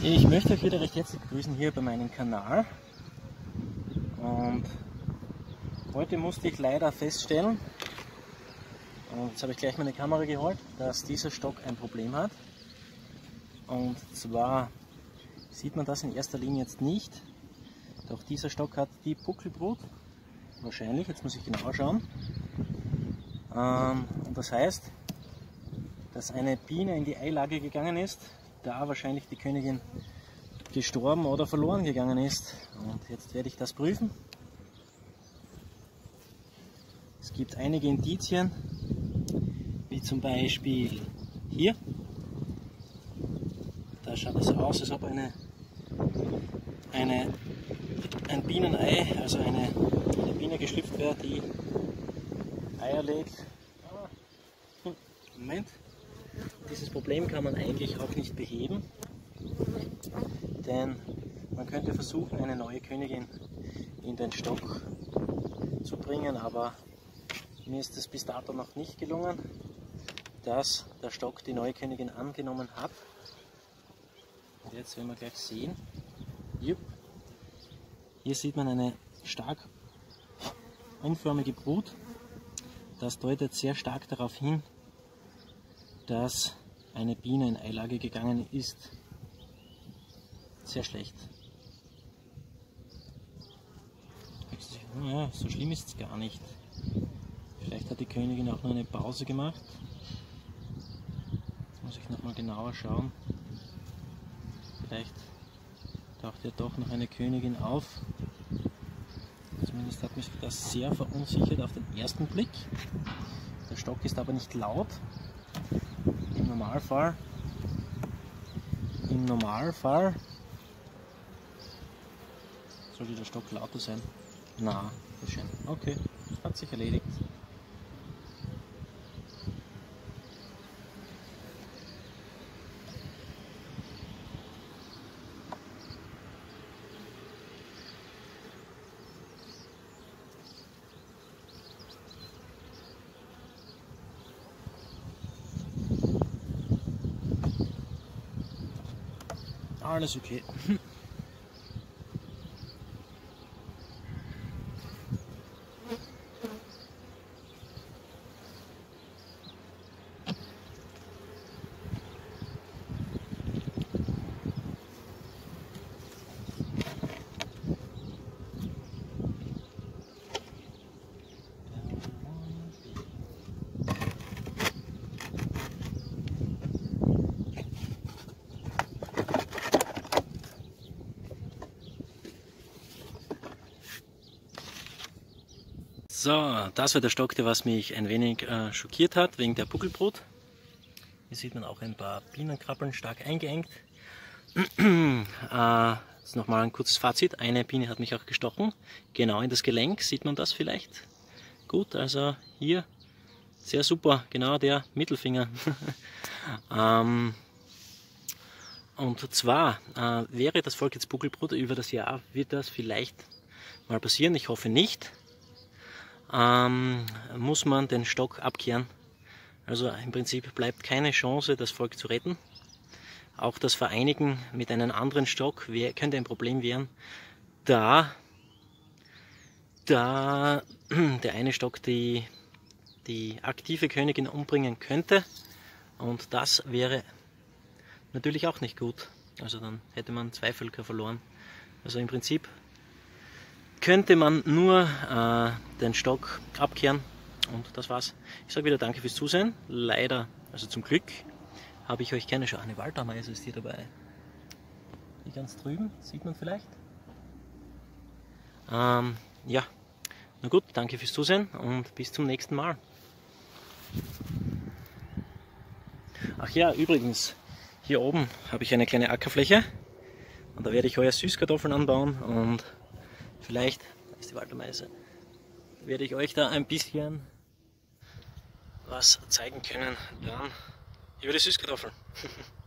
Ich möchte euch wieder recht herzlich begrüßen hier bei meinem Kanal. Und heute musste ich leider feststellen, und jetzt habe ich gleich meine Kamera geholt, dass dieser Stock ein Problem hat. Und zwar sieht man das in erster Linie jetzt nicht, doch dieser Stock hat die Buckelbrut, wahrscheinlich, jetzt muss ich genauer schauen. Und das heißt, dass eine Biene in die Eilage gegangen ist, da wahrscheinlich die Königin gestorben oder verloren gegangen ist. Und jetzt werde ich das prüfen. Es gibt einige Indizien, wie zum Beispiel hier. Da schaut es aus, als ob ein Bienenei, also eine Biene geschlüpft wäre, die Eier legt. Moment. Dieses Problem kann man eigentlich auch nicht beheben, denn man könnte versuchen, eine neue Königin in den Stock zu bringen, aber mir ist es bis dato noch nicht gelungen, dass der Stock die neue Königin angenommen hat. Und jetzt werden wir gleich sehen. Jupp. Hier sieht man eine stark unförmige Brut. Das deutet sehr stark darauf hin, dass eine Biene in Eilage gegangen ist. Sehr schlecht. Naja, so schlimm ist es gar nicht. Vielleicht hat die Königin auch nur eine Pause gemacht. Jetzt muss ich nochmal genauer schauen. Vielleicht taucht ja doch noch eine Königin auf. Zumindest hat mich das sehr verunsichert auf den ersten Blick. Der Stock ist aber nicht laut. Im Normalfall sollte der Stock lauter sein. Na, das ist schön. Okay, hat sich erledigt. Alles okay. So, das war der Stock, der was mich ein wenig schockiert hat, wegen der Buckelbrut. Hier sieht man auch ein paar Bienenkrabbeln stark eingeengt. Jetzt nochmal ein kurzes Fazit. Eine Biene hat mich auch gestochen, genau in das Gelenk, sieht man das vielleicht? Gut, also hier, sehr super, genau der Mittelfinger. Und zwar wäre das Volk jetzt Buckelbrut über das Jahr, wird das vielleicht mal passieren, ich hoffe nicht. Muss man den Stock abkehren. Also im Prinzip bleibt keine Chance, das Volk zu retten. Auch das Vereinigen mit einem anderen Stock könnte ein Problem werden, da der eine Stock die aktive Königin umbringen könnte. Und das wäre natürlich auch nicht gut. Also dann hätte man 2 Völker verloren. Also im Prinzip könnte man nur den Stock abkehren und das war's. Ich sage wieder danke fürs Zusehen. Leider, also zum Glück, habe ich euch keine eine Waldameise ist hier dabei. Die ganz drüben, sieht man vielleicht. Ja, na gut, danke fürs Zusehen und bis zum nächsten Mal. Ach ja, übrigens, hier oben habe ich eine kleine Ackerfläche und da werde ich heuer Süßkartoffeln anbauen und vielleicht, da ist die Waldameise, werde ich euch da ein bisschen was zeigen können dann über die Süßkartoffeln.